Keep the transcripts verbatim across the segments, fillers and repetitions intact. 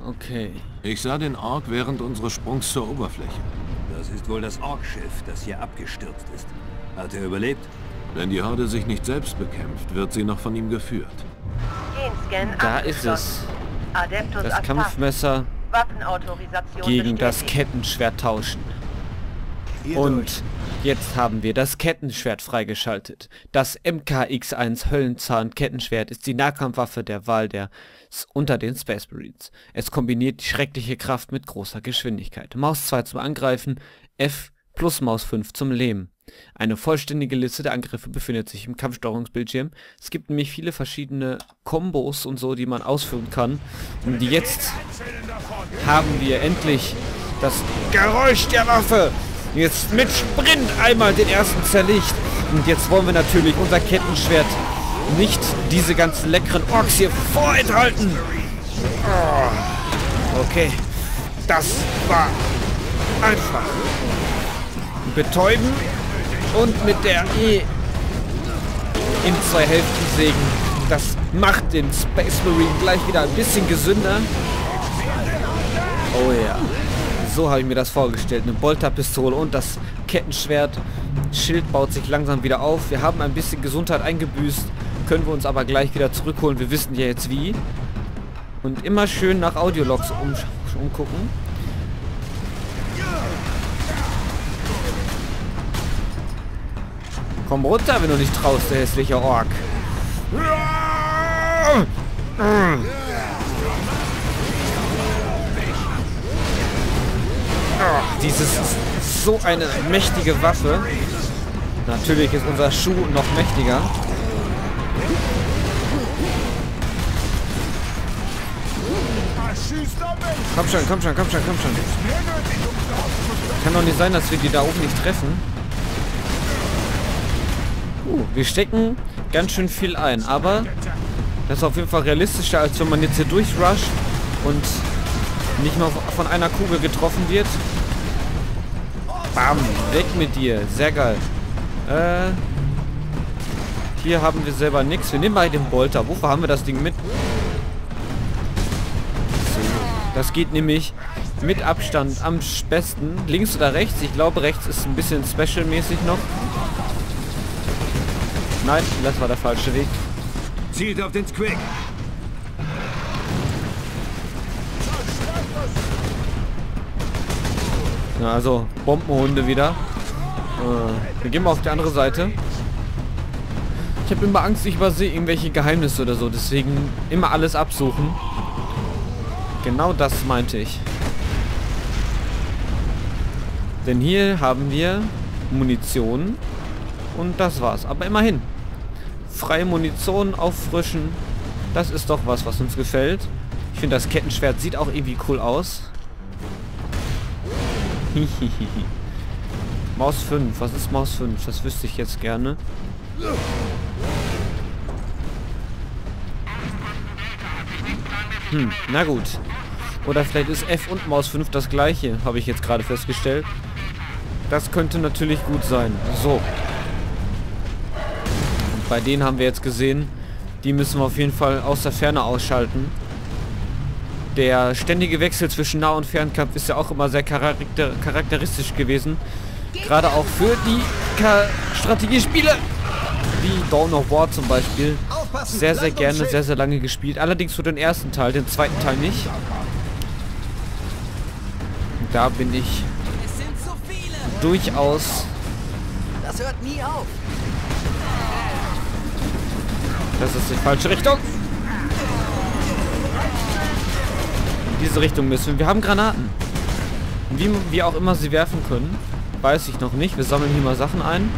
okay. Ich sah den Ork während unseres Sprungs zur Oberfläche. Das ist wohl das Ork-Schiff, das hier abgestürzt ist. Hat er überlebt? Wenn die Horde sich nicht selbst bekämpft, wird sie noch von ihm geführt. Da ist es. Das Kampfmesser gegen das Kettenschwert tauschen. Und jetzt haben wir das Kettenschwert freigeschaltet. Das M K X eins Höllenzahn Kettenschwert ist die Nahkampfwaffe der Wahl der S unter den Space Marines. Es kombiniert die schreckliche Kraft mit großer Geschwindigkeit. Maus zwei zum Angreifen, F plus Maus fünf zum Lähmen. Eine vollständige Liste der Angriffe befindet sich im Kampfsteuerungsbildschirm. Es gibt nämlich viele verschiedene Kombos und so, die man ausführen kann. Und jetzt haben wir endlich das Geräusch der Waffe. Jetzt mit Sprint einmal den ersten zerlegt. Und jetzt wollen wir natürlich unser Kettenschwert nicht diese ganzen leckeren Orks hier vorenthalten. Oh, okay. Das war einfach. Betäuben und mit der E in zwei Hälften sägen. Das macht den Space Marine gleich wieder ein bisschen gesünder. Oh ja. So habe ich mir das vorgestellt. Eine Bolterpistole und das Kettenschwert. Schild baut sich langsam wieder auf. Wir haben ein bisschen Gesundheit eingebüßt. Können wir uns aber gleich wieder zurückholen. Wir wissen ja jetzt wie. Und immer schön nach Audiologs um, umgucken. Komm runter, wenn du nicht traust, der hässliche Ork. Oh, dieses ist so eine mächtige Waffe. Natürlich ist unser Schuh noch mächtiger. Komm schon, komm schon, komm schon, komm schon. Kann doch nicht sein, dass wir die da oben nicht treffen. Uh, wir stecken ganz schön viel ein, aber das ist auf jeden Fall realistischer, als wenn man jetzt hier durchrusht und nicht mal von einer Kugel getroffen wird. Bam, weg mit dir. Sehr geil. Äh, hier haben wir selber nichts. Wir nehmen mal den Bolter. Wofür haben wir das Ding mit? So, das geht nämlich mit Abstand am besten. Links oder rechts? Ich glaube, rechts ist ein bisschen special-mäßig noch. Nein, das war der falsche Weg. Zielt auf den Squig. Ja, also Bombenhunde wieder. Äh, wir gehen mal auf die andere Seite. Ich habe immer Angst, ich übersehe irgendwelche Geheimnisse oder so. Deswegen immer alles absuchen. Genau das meinte ich. Denn hier haben wir Munition. Und das war's. Aber immerhin. Freie Munition auffrischen. Das ist doch was, was uns gefällt. Ich finde, das Kettenschwert sieht auch irgendwie cool aus. Maus fünf. Was ist Maus fünf? Das wüsste ich jetzt gerne. Hm, na gut. Oder vielleicht ist F und Maus fünf das gleiche, habe ich jetzt gerade festgestellt. Das könnte natürlich gut sein. So. Bei denen haben wir jetzt gesehen, die müssen wir auf jeden Fall aus der Ferne ausschalten. Der ständige Wechsel zwischen Nah- und Fernkampf ist ja auch immer sehr charakter charakteristisch gewesen. Gerade auch für die Strategiespiele, wie Dawn of War zum Beispiel. Sehr, sehr gerne, sehr, sehr lange gespielt. Allerdings für den ersten Teil, den zweiten Teil nicht. Und da bin ich durchaus... Das hört nie auf. Das ist die falsche Richtung. In diese Richtung müssen wir. Wir haben Granaten. Wie wir auch immer sie werfen können, weiß ich noch nicht. Wir sammeln hier mal Sachen ein.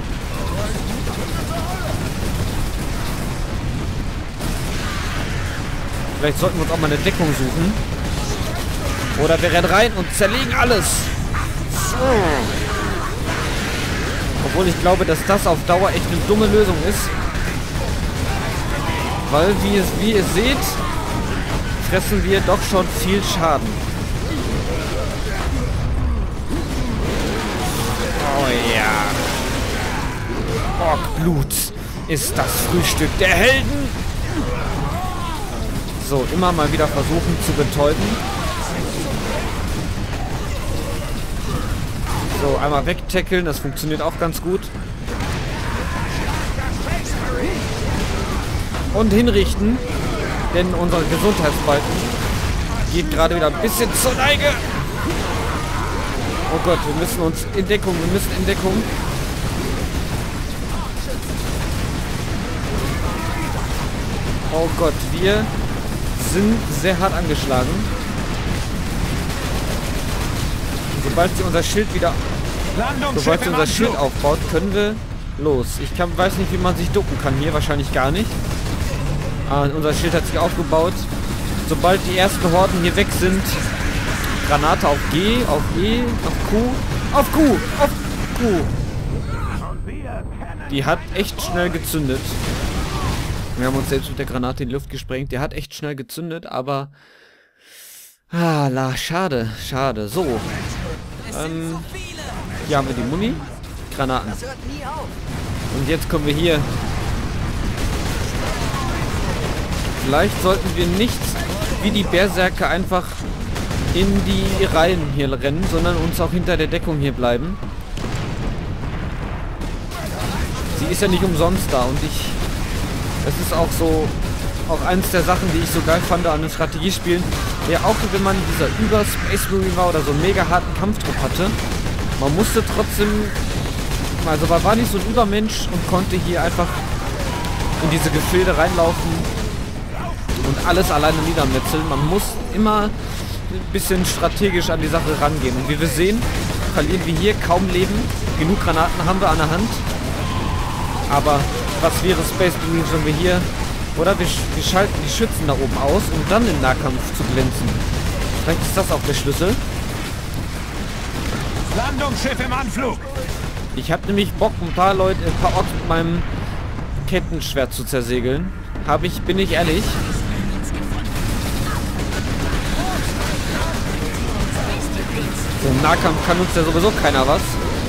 Vielleicht sollten wir uns auch mal eine Deckung suchen. Oder wir rennen rein und zerlegen alles. So. Obwohl ich glaube, dass das auf Dauer echt eine dumme Lösung ist. Weil, wie, es, wie ihr seht, fressen wir doch schon viel Schaden. Oh ja. Orkblut ist das Frühstück der Helden. So, immer mal wieder versuchen zu betäuben. So, einmal wegtackeln, das funktioniert auch ganz gut. Und hinrichten, denn unser Gesundheitsbalken geht gerade wieder ein bisschen zur Neige. Oh Gott, wir müssen uns in Deckung, wir müssen in Deckung. Oh Gott, wir sind sehr hart angeschlagen. Sobald sie unser Schild wieder, sobald sie unser Schild aufbaut, können wir los. Ich kann, weiß nicht, wie man sich ducken kann hier, wahrscheinlich gar nicht. Ah, unser Schild hat sich aufgebaut. Sobald die ersten Horden hier weg sind, Granate auf G, auf E, auf Q, auf Q, auf Q. Die hat echt schnell gezündet. Wir haben uns selbst mit der Granate in die Luft gesprengt. Der hat echt schnell gezündet, aber... Ah, la, schade, schade. So. Ähm, hier haben wir die Muni. Granaten. Und jetzt kommen wir hier. Vielleicht sollten wir nicht wie die Berserker einfach in die Reihen hier rennen, sondern uns auch hinter der Deckung hier bleiben. Sie ist ja nicht umsonst da und ich... Das ist auch so... Auch eins der Sachen, die ich so geil fand an den Strategiespielen. Ja, auch wenn man dieser Über-Space Marine war oder so einen mega harten Kampftrupp hatte. Man musste trotzdem... Also man war nicht so ein Übermensch und konnte hier einfach in diese Gefilde reinlaufen und alles alleine niedermetzeln. Man muss immer ein bisschen strategisch an die Sache rangehen. Und wie wir sehen, verlieren wir hier kaum Leben. Genug Granaten haben wir an der Hand. Aber was wäre Space Marine, wenn wir hier... Oder wir, wir schalten die Schützen da oben aus, um dann im Nahkampf zu glänzen. Vielleicht ist das auch der Schlüssel. Landungsschiff im Anflug! Ich habe nämlich Bock, ein paar Leute, ein paar Orks mit meinem Kettenschwert zu zersegeln. Habe ich, bin ich ehrlich. So, im Nahkampf kann uns ja sowieso keiner was.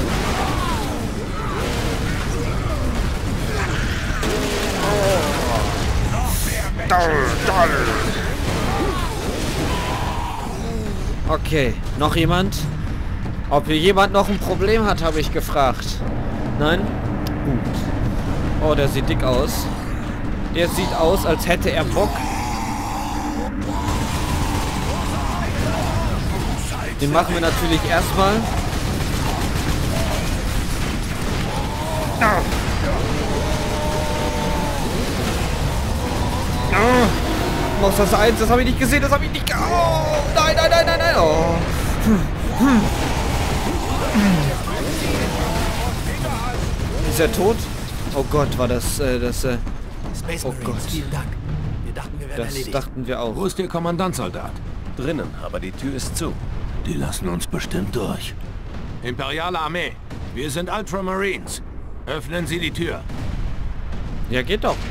Okay, noch jemand? Ob hier jemand noch ein Problem hat, habe ich gefragt. Nein? Gut. Oh, der sieht dick aus. Der sieht aus, als hätte er Bock. Den machen wir natürlich erstmal. Oh, was ist das eins? Das habe ich nicht gesehen, das habe ich nicht ge... Oh, nein, nein, nein, nein, nein. Oh. Ist er tot? Oh Gott, war das, äh, das, äh... Oh Gott. Das dachten wir auch. Wo ist der Kommandantsoldat? Drinnen, aber die Tür ist zu. Die lassen uns bestimmt durch. Imperiale Armee, wir sind Ultramarines. Öffnen Sie die Tür. Ja, geht doch.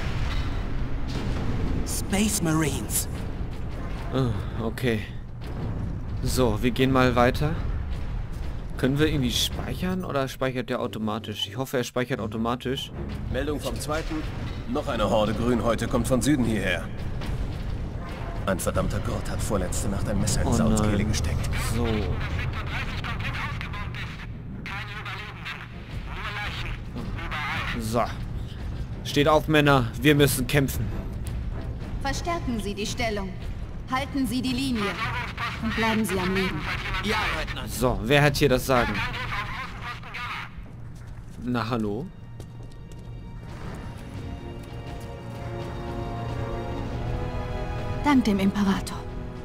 Space Marines. Oh, okay. So, wir gehen mal weiter. Können wir irgendwie speichern oder speichert der automatisch? Ich hoffe, er speichert automatisch. Meldung vom zweiten. Noch eine Horde Grünhäute kommt von Süden hierher. Ein verdammter Gott hat vorletzte Nacht ein Messer in Oh Sauls nein. Kehle gesteckt. So. So. Steht auf, Männer. Wir müssen kämpfen. Verstärken Sie die Stellung. Halten Sie die Linie. Und bleiben Sie am Leben. Ja, Leutnant. So, wer hat hier das Sagen? Na, hallo? Dank dem Imperator.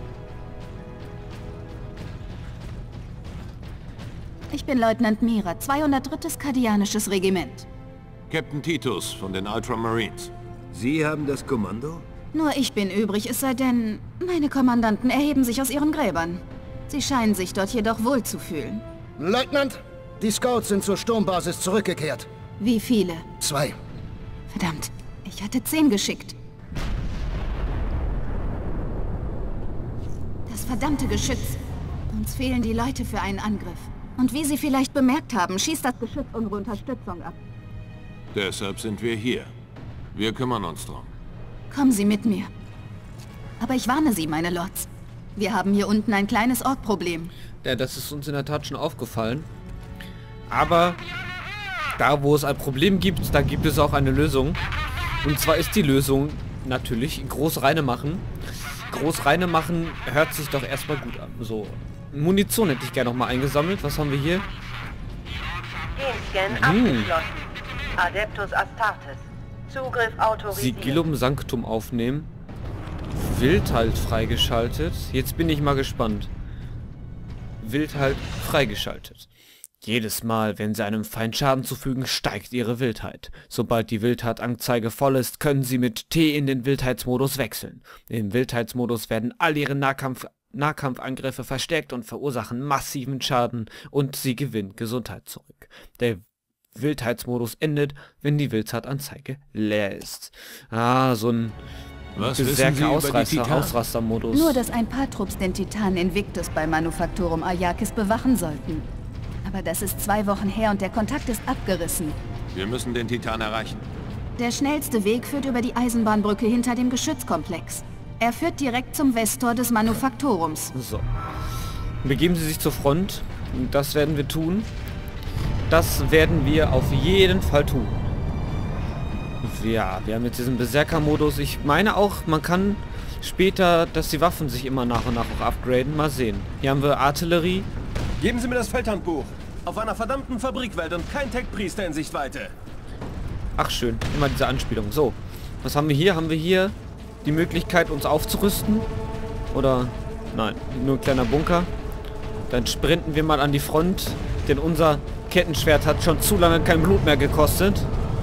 Ich bin Leutnant Mira, zweihundertdrittes Kardianisches Regiment. Captain Titus von den Ultramarines. Sie haben das Kommando? Nur ich bin übrig, es sei denn, meine Kommandanten erheben sich aus ihren Gräbern. Sie scheinen sich dort jedoch wohl zu fühlen. Leutnant, die Scouts sind zur Sturmbasis zurückgekehrt. Wie viele? Zwei. Verdammt, ich hatte zehn geschickt. Das verdammte Geschütz. Uns fehlen die Leute für einen Angriff. Und wie Sie vielleicht bemerkt haben, schießt das Geschütz unsere Unterstützung ab. Deshalb sind wir hier. Wir kümmern uns drum. Kommen Sie mit mir. Aber ich warne Sie, meine Lords. Wir haben hier unten ein kleines Ork-Problem. Ja, das ist uns in der Tat schon aufgefallen. Aber da, wo es ein Problem gibt, da gibt es auch eine Lösung. Und zwar ist die Lösung natürlich groß reine machen. Groß reine machen hört sich doch erstmal gut an. So, Munition hätte ich gerne noch mal eingesammelt. Was haben wir hier? Genscan abgeschlossen. Adeptus Astartes. Zugriff autorisiert. Sigillum Sanctum aufnehmen. Wildhalt freigeschaltet. Jetzt bin ich mal gespannt. Wildhalt freigeschaltet. Jedes Mal, wenn Sie einem Feind Schaden zufügen, steigt Ihre Wildheit. Sobald die Wildheit-Anzeige voll ist, können Sie mit T in den Wildheitsmodus wechseln. Im Wildheitsmodus werden all Ihre Nahkampf Nahkampfangriffe verstärkt und verursachen massiven Schaden und Sie gewinnen Gesundheit zurück. Der Wildheitsmodus endet, wenn die Wildheit-Anzeige leer ist. Ah, so ein Berserker-Ausraster-Modus. Nur, dass ein paar Trupps den Titan Invictus bei Manufactorum Arrakis bewachen sollten. Aber das ist zwei Wochen her und der Kontakt ist abgerissen. Wir müssen den Titan erreichen. Der schnellste Weg führt über die Eisenbahnbrücke hinter dem Geschützkomplex. Er führt direkt zum Westtor des Manufaktorums. So. Begeben Sie sich zur Front. Das werden wir tun. Das werden wir auf jeden Fall tun. Ja, wir haben jetzt diesen Berserker-Modus. Ich meine auch, man kann später, dass die Waffen sich immer nach und nach auch upgraden. Mal sehen. Hier haben wir Artillerie. Geben Sie mir das Feldhandbuch. Auf einer verdammten Fabrikwelt und kein Tech-Priester in Sichtweite. Ach schön, immer diese Anspielung. So, was haben wir hier? Haben wir hier die Möglichkeit, uns aufzurüsten? Oder, nein, nur ein kleiner Bunker. Dann sprinten wir mal an die Front, denn unser Kettenschwert hat schon zu lange kein Blut mehr gekostet.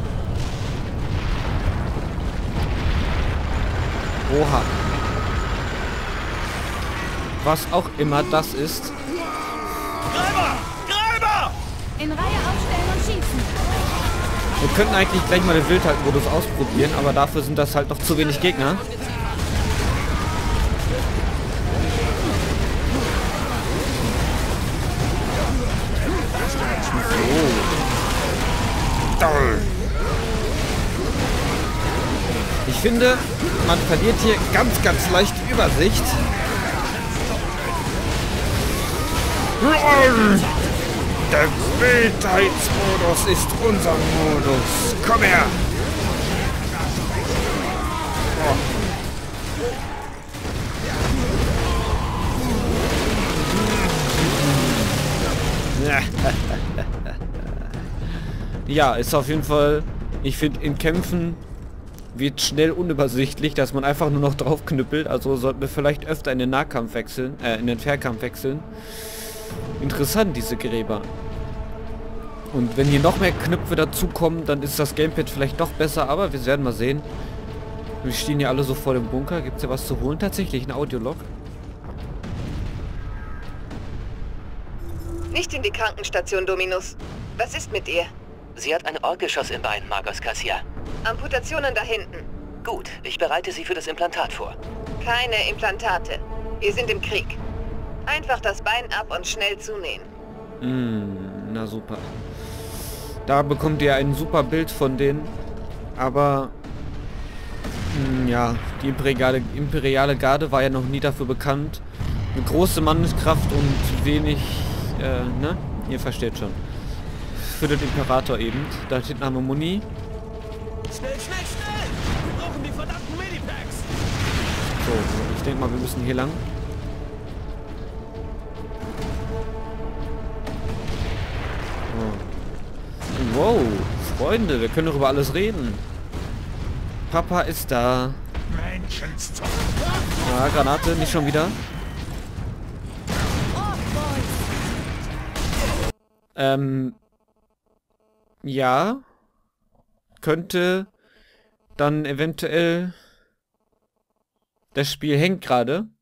Oha. Was auch immer das ist. Greiber! Greiber! In Reihe aufstellen und schießen. Wir könnten eigentlich gleich mal den Wildheit-Modus ausprobieren, aber dafür sind das halt noch zu wenig Gegner. Ich finde, man verliert hier ganz, ganz leicht die Übersicht. Der Wildheitsmodus ist unser Modus. Komm her! Oh. Ja, ist auf jeden Fall, ich finde, in Kämpfen wird schnell unübersichtlich, dass man einfach nur noch drauf knüppelt. Also sollten wir vielleicht öfter in den Nahkampf wechseln, äh, in den Fernkampf wechseln. Interessant, diese Gräber. Und wenn hier noch mehr Knöpfe dazukommen, dann ist das Gamepad vielleicht doch besser, aber wir werden mal sehen. Wir stehen hier alle so vor dem Bunker. Gibt es ja was zu holen? Tatsächlich ein Audiolog. Nicht in die Krankenstation, Dominus. Was ist mit ihr? Sie hat ein Orkgeschoss im Bein, Magos Cassia. Amputationen da hinten. Gut, ich bereite sie für das Implantat vor. Keine Implantate. Wir sind im Krieg. Einfach das Bein ab und schnell zunähen. Mm, na super. Da bekommt ihr ein super Bild von denen. Aber mh, ja, die imperiale, imperiale Garde war ja noch nie dafür bekannt. Eine große Manneskraft und wenig, äh, ne? Ihr versteht schon. Für den Imperator eben. Da hinten haben wir Muni. Schnell, schnell, schnell! Wir brauchen die verdammten Medipacks! So, ich denke mal, wir müssen hier lang. Oh. Wow, Freunde, wir können doch über alles reden. Papa ist da. Ja, Granate, nicht schon wieder. Ähm... Ja, könnte dann eventuell... Das Spiel hängt gerade.